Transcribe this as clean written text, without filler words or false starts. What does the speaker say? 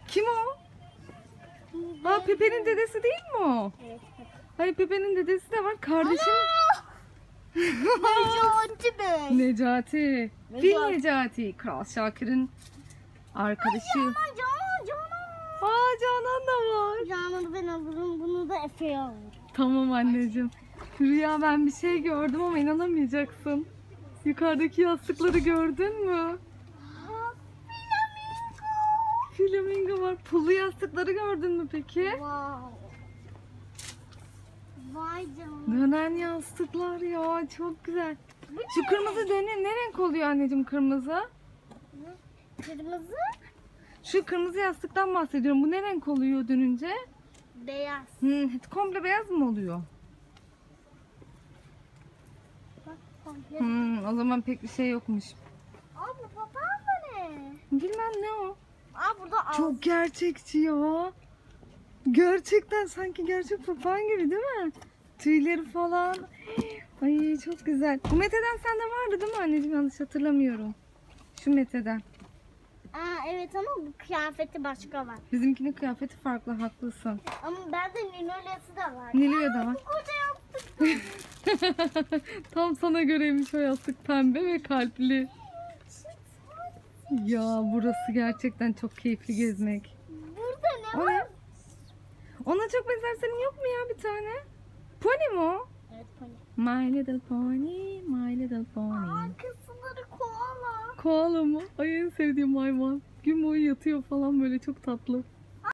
Kim o? Aa, Pepe'nin dedesi değil mi o? Evet. Hayır, Pepe'nin dedesi de var. Kardeşim. Necati Bey. Necati. Fil Necati. Kral Şakir'in arkadaşı. Canan. Aa, Canan da var. Canan'ı ben alırım. Bunu da Efe'ye alırım. Tamam anneciğim. Rüya, ben bir şey gördüm ama inanamayacaksın. Yukarıdaki yastıkları gördün mü? Flamingo var. Pullu yastıkları gördün mü peki? Wow. Vay canına. Dönen yastıklar ya, çok güzel. Şu kırmızı ne renk oluyor anneciğim, kırmızı? Kırmızı, Şu kırmızı yastıktan bahsediyorum. Bu ne renk oluyor dönünce? beyaz. Komple beyaz mı oluyor? Bak komple. O zaman pek bir şey yokmuş. Aa, bu papağan da ne? Bilmem ne o. Aa, burada Çok gerçekçi ya. Gerçekten sanki gerçek papağan gibi değil mi? Tüyleri falan. Ay, çok güzel. Bu Mete'den sende vardı değil mi anneciğim? Yanlış hatırlamıyorum. Şu Mete'den. Aa, evet ama bu kıyafeti başka var. Bizimkinin kıyafeti farklı, haklısın. Ama bende Ninolyası da var. Nilüye de var. Bu koca yaptık. Tam sana göreymiş o yastık, pembe ve kalpli. Ya burası gerçekten çok keyifli gezmek. Burada ne O var? ne? Ona çok benzer, senin yok mu ya bir tane? Pony mu o? Evet, pony. My little pony, my little pony. Arkasında koala. Koala mı? Ay, en sevdiğim hayvan. Gün boyu yatıyor falan, böyle çok tatlı.